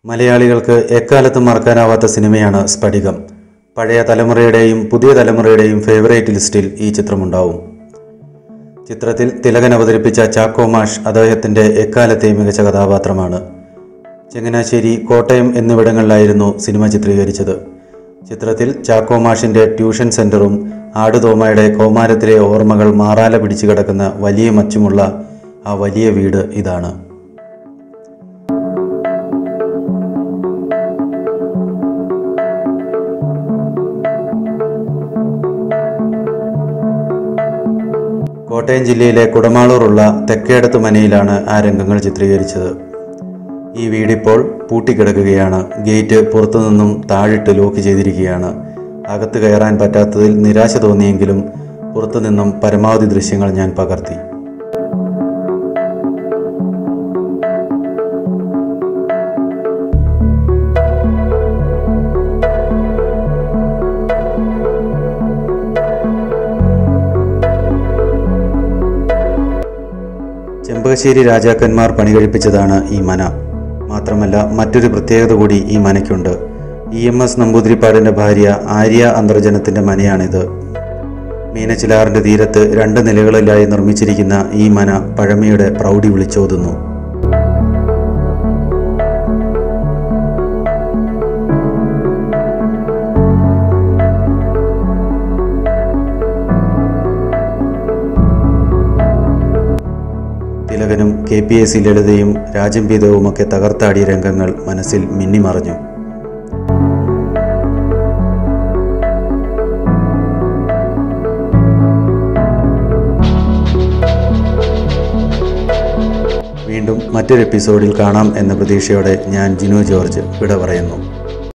മലയാളികൾക്ക് എക്കാലത്തും മറക്കാനാവാത്ത സിനിമയാണ് സ്ഫടികം. പഴയ തലമുറയുടെയും പുതിയ തലമുറയുടെയും ഫേവറേറ്റ് ലിസ്റ്റിൽ ഈ ചിത്രമുണ്ടാവും. ചിത്രത്തിൽ തിലകൻ അവതരിപ്പിച്ച ചാക്കോ മാഷ് അദ്ദേഹത്തിൻ്റെ എക്കാലത്തെയും മികച്ച കഥാപാത്രമാണ്. ചങ്ങനാശ്ശേരി, കോട്ടയം എന്നിവിടങ്ങളിലായിരുന്നു സിനിമ ചിത്രീകരിച്ചത്. ചിത്രത്തിൽ ചാക്കോ മാഷിൻ്റെ ട്യൂഷൻ സെൻ്ററും ആടുതോമയുടെ കൗമാരത്തിലെ ഓർമ്മകൾ മാറാല പിടിച്ചു കിടക്കുന്ന വലിയ മച്ചുമുള്ള ആ വലിയ വീട് ഇതാണ്. കോട്ടയം ജില്ലയിലെ കുടമാളൂറുള്ള തെക്കേടത്ത് മനയിലാണ് ആ രംഗങ്ങൾ ചിത്രീകരിച്ചത്. ഈ വീടിപ്പോൾ പൂട്ടിക്കിടക്കുകയാണ്. ഗേറ്റ് പുറത്തുനിന്നും താഴിട്ട് ലോക്ക് ചെയ്തിരിക്കുകയാണ്. അകത്ത് കയറാൻ പറ്റാത്തതിൽ നിരാശ തോന്നിയെങ്കിലും പുറത്തുനിന്നും പരമാവധി ദൃശ്യങ്ങൾ ഞാൻ പകർത്തി. ചെമ്പകശ്ശേരി രാജാക്കന്മാർ പണികഴിപ്പിച്ചതാണ് ഈ മന. മാത്രമല്ല മറ്റൊരു പ്രത്യേകത കൂടി ഈ മനയ്ക്കുണ്ട്. EMS നമ്പൂതിരിപ്പാടിൻ്റെ ഭാര്യ ആര്യ അന്തർജനത്തിൻ്റെ മനയാണിത്. മീനച്ചിലാറിൻ്റെ തീരത്ത് 2 നിലകളിലായി നിർമ്മിച്ചിരിക്കുന്ന ഈ മന പഴമയുടെ പ്രൗഢി വിളിച്ചോതുന്നു. തിലകനും KPAC ലളിതയും രാജംപീതവുമൊക്കെ തകർത്താടിയ രംഗങ്ങൾ മനസ്സിൽ മിന്നിമറഞ്ഞു. വീണ്ടും മറ്റൊരു എപ്പിസോഡിൽ കാണാം എന്ന പ്രതീക്ഷയോടെ ഞാൻ ജിനു ജോർജ് വിട പറയുന്നു.